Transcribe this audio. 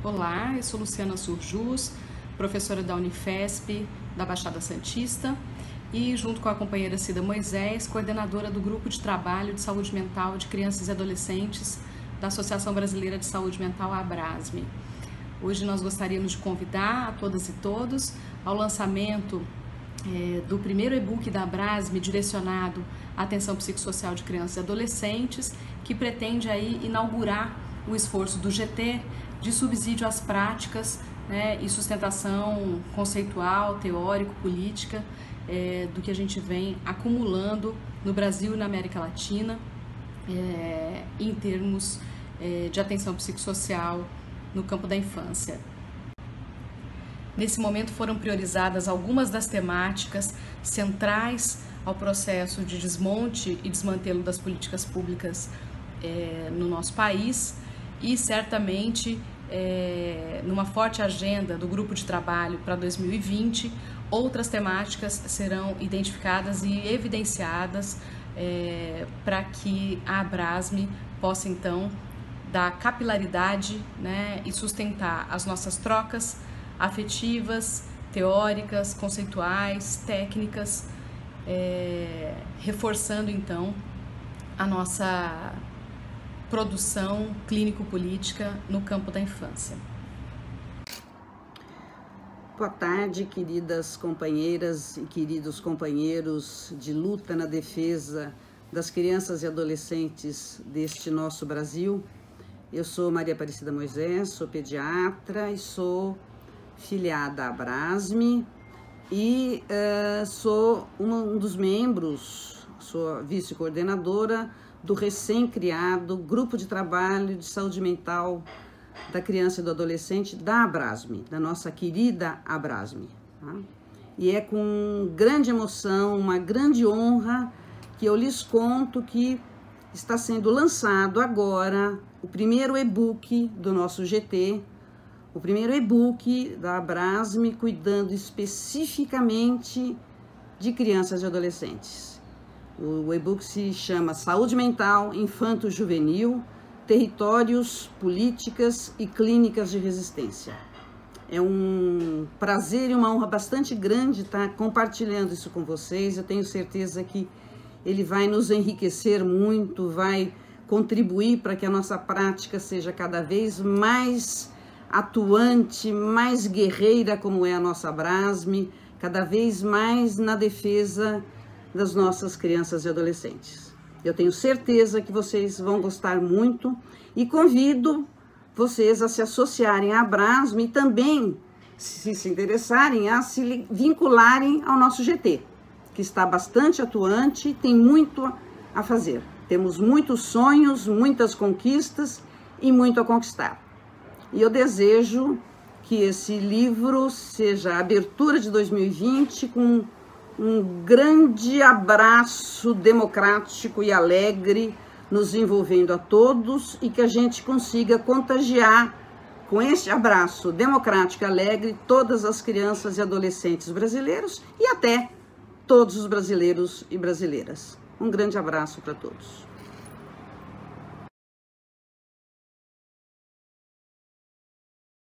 Olá, eu sou Luciana Surjus, professora da Unifesp, da Baixada Santista, e junto com a companheira Cida Moisés, coordenadora do Grupo de Trabalho de Saúde Mental de Crianças e Adolescentes da Associação Brasileira de Saúde Mental, a Abrasme. Hoje nós gostaríamos de convidar a todas e todos ao lançamento do primeiro e-book da Abrasme direcionado à atenção psicossocial de crianças e adolescentes, que pretende aí inaugurar o esforço do GT de subsídio às práticas, e sustentação conceitual, teórico, política do que a gente vem acumulando no Brasil e na América Latina em termos de atenção psicossocial no campo da infância. Nesse momento foram priorizadas algumas das temáticas centrais ao processo de desmonte e desmantelo das políticas públicas no nosso país e certamente numa forte agenda do grupo de trabalho para 2020, outras temáticas serão identificadas e evidenciadas para que a Abrasme possa então dar capilaridade, e sustentar as nossas trocas afetivas, teóricas, conceituais, técnicas, reforçando então a nossa produção clínico-política no campo da infância. Boa tarde, queridas companheiras e queridos companheiros de luta na defesa das crianças e adolescentes deste nosso Brasil. Eu sou Maria Aparecida Moisés, sou pediatra e sou filiada à Abrasme e sou um dos membros, sou vice-coordenadora do recém-criado Grupo de Trabalho de Saúde Mental da Criança e do Adolescente da Abrasme, da nossa querida Abrasme. Tá? E é com grande emoção, uma grande honra que eu lhes conto que está sendo lançado agora o primeiro e-book do nosso GT, o primeiro e-book da Abrasme cuidando especificamente de crianças e adolescentes. O e-book se chama Saúde Mental Infanto-Juvenil, Territórios, Políticas e Clínicas de Resistência. É um prazer e uma honra bastante grande estar compartilhando isso com vocês. Eu tenho certeza que ele vai nos enriquecer muito, vai contribuir para que a nossa prática seja cada vez mais atuante, mais guerreira, como é a nossa Abrasme, cada vez mais na defesa das nossas crianças e adolescentes. Eu tenho certeza que vocês vão gostar muito e convido vocês a se associarem à Abrasme e também, se interessarem, a se vincularem ao nosso GT, que está bastante atuante e tem muito a fazer. Temos muitos sonhos, muitas conquistas e muito a conquistar. E eu desejo que esse livro seja a abertura de 2020 com um grande abraço democrático e alegre, nos envolvendo a todos e que a gente consiga contagiar com este abraço democrático e alegre todas as crianças e adolescentes brasileiros e até todos os brasileiros e brasileiras. Um grande abraço para todos.